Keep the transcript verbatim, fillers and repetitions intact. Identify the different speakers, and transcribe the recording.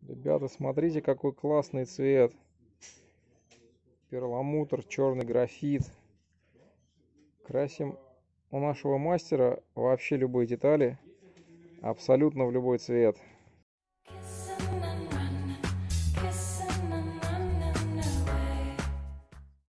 Speaker 1: Ребята, смотрите, какой классный цвет. Перламутр, черный графит. Красим у нашего мастера вообще любые детали, абсолютно в любой цвет.